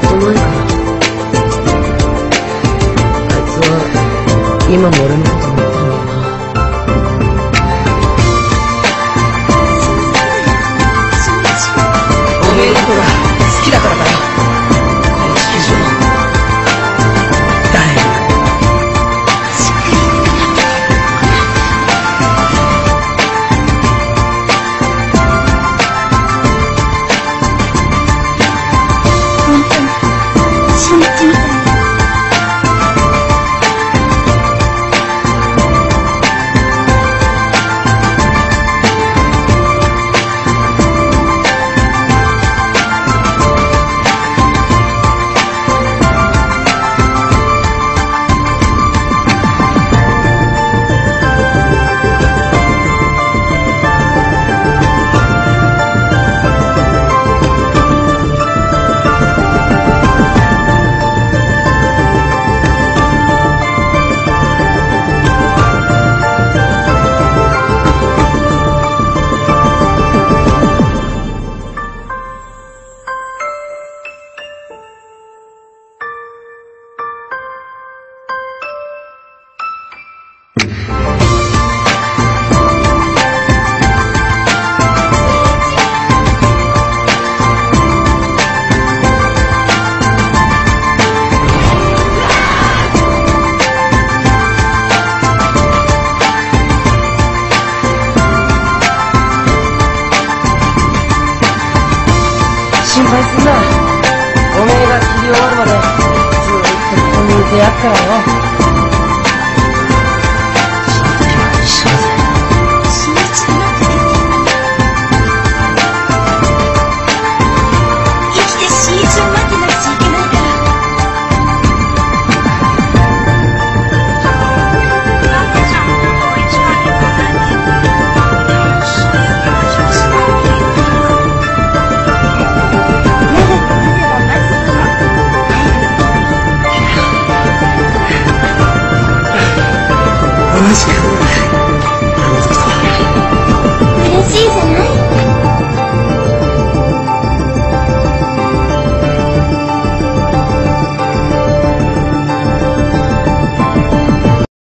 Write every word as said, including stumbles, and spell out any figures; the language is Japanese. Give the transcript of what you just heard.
と前からあいつは今も俺のこと思ってるんだよな。おめえのことが好きだからだよ。この地球上の誰よりも。 本当に初日みたい。心配すんな。おめえが切り終わるまでずーっとここにいてやっからよ。